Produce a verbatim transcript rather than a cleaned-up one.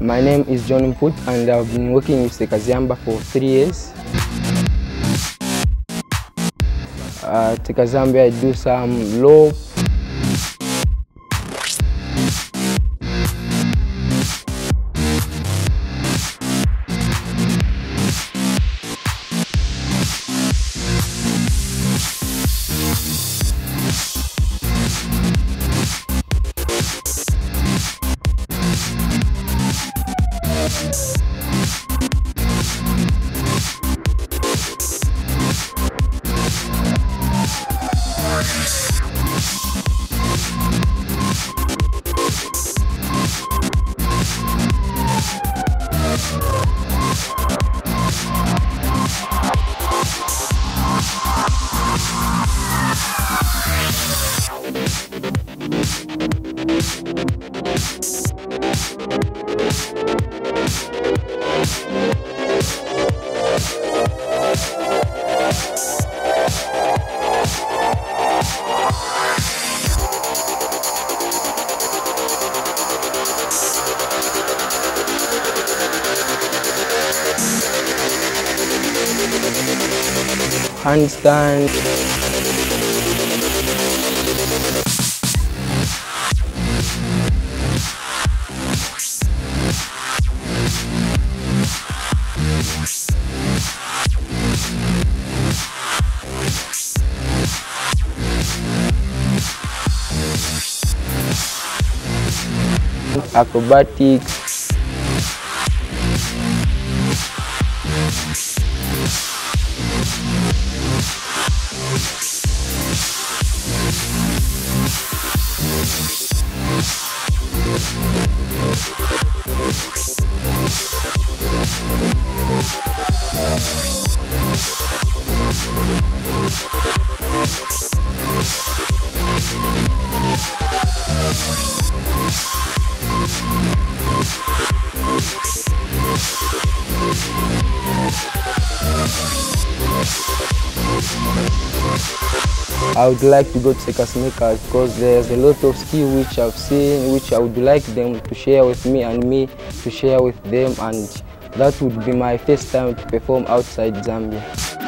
My name is John Mputu and I've been working with Circus for three years. Uh, At Circus I do some low, handstand, acrobatics, I would like to go to Circus because there's a lot of skill which I've seen, which I would like them to share with me and me to share with them, and that would be my first time to perform outside Zambia.